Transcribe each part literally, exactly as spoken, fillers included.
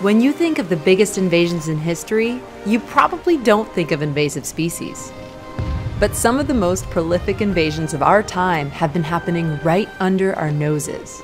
When you think of the biggest invasions in history, you probably don't think of invasive species. But some of the most prolific invasions of our time have been happening right under our noses.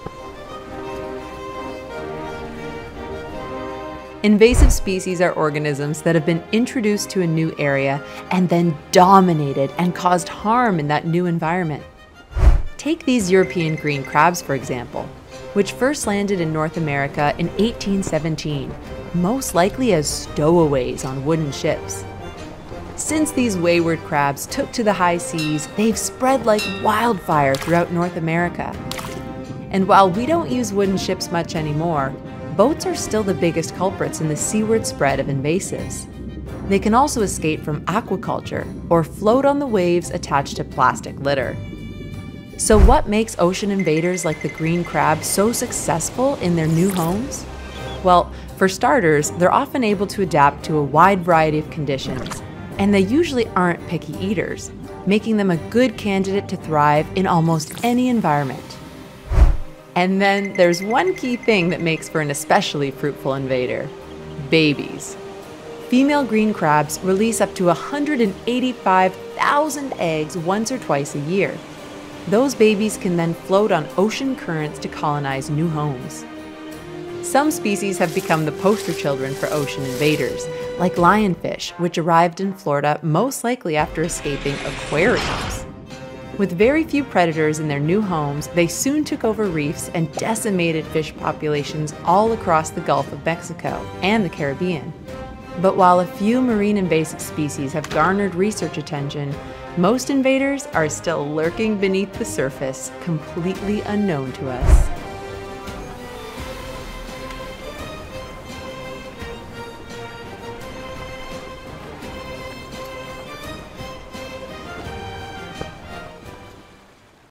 Invasive species are organisms that have been introduced to a new area and then dominated and caused harm in that new environment. Take these European green crabs, for example, which first landed in North America in eighteen seventeen, most likely as stowaways on wooden ships. Since these wayward crabs took to the high seas, they've spread like wildfire throughout North America. And while we don't use wooden ships much anymore, boats are still the biggest culprits in the seaward spread of invasives. They can also escape from aquaculture or float on the waves attached to plastic litter. So what makes ocean invaders like the green crab so successful in their new homes? Well, for starters, they're often able to adapt to a wide variety of conditions, and they usually aren't picky eaters, making them a good candidate to thrive in almost any environment. And then there's one key thing that makes for an especially fruitful invader: babies. Female green crabs release up to one hundred eighty-five thousand eggs once or twice a year. Those babies can then float on ocean currents to colonize new homes. Some species have become the poster children for ocean invaders, like lionfish, which arrived in Florida most likely after escaping aquariums. With very few predators in their new homes, they soon took over reefs and decimated fish populations all across the Gulf of Mexico and the Caribbean. But while a few marine invasive species have garnered research attention, most invaders are still lurking beneath the surface, completely unknown to us.